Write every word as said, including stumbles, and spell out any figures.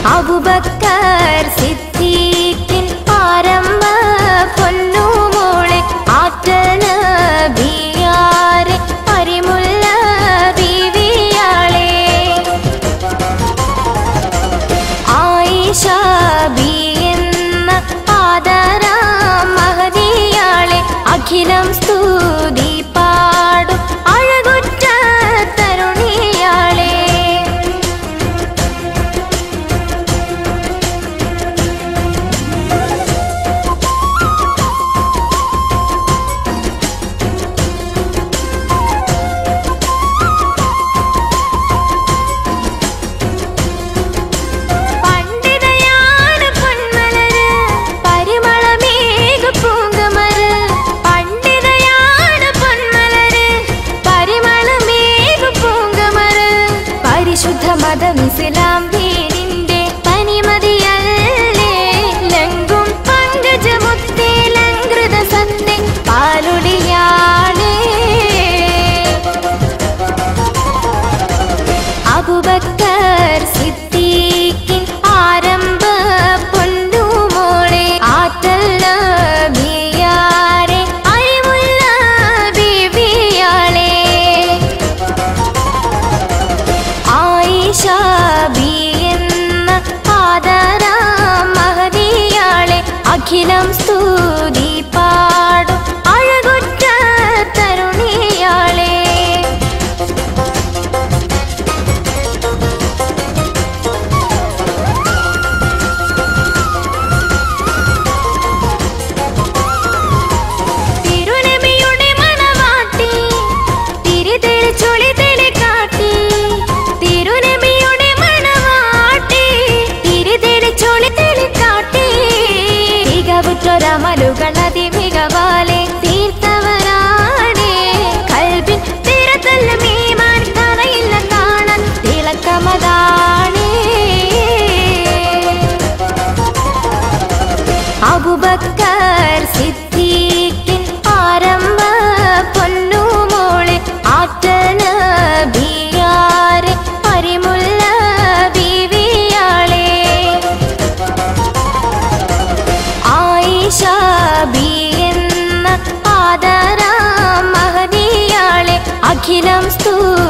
അബൂബക്കർ സിദ്ദീഖിൻ ആരംഭ പൊന്നുമോളെ ആറ്റൽ നബിയാരെ പരിമുല്ല ബീവിയാളെ ആയിഷ ബി എന്ന ആദരാം മഹദിയാളെ അഖിലം സ്തുതി പാടും അഴകുറ്റ തരുണിയാളെ ഇസ്ലാം ദീനിന്റെ പനിമതിയല്ലേ ലങ്കും പങ്കജമുത്തേ ലങ്കൃത സത്തെ പാലുടിയാളേ അബൂബക്കർ സിദ്ദീഖിൻ ആരംഭ പൊന്നുമോളെ ആറ്റൽ നബിയാരെ അരിമുല്ല ബീവിയാളെ ആയിഷ ബി എന്ന ആദരാം മഹദിയാളെ അഖിലം സ്തുതി പാടും അഴകുറ്റ തരുണിയാളെ തിരുനബിയുടെ മണവാട്ടി തിരിതെളി ചൊളി തെളി കാട്ടി തിരുനബിയുടെ മണവാട്ടി തിരിതെളി ചൊളി തെളി കാട്ടി തികവുറ്റൊരമലുകൾ അതിമികവാലെ തീർത്തവരാണേ കൽബിൻ തിരതല്ല മീമാൻ കറയില്ല കാണാൻ തിളക്കമതാണേ അബൂബക്കർ സിദ്ദീഖിൻ ആരംഭ പൊന്നുമോളെ ആറ്റൽ നബിയാരെ പരിമുല്ല ബീവിയാളെ ആയിഷ ബി എന്ന ആദരാം മഹദിയാളെ അഖിലം സ്തു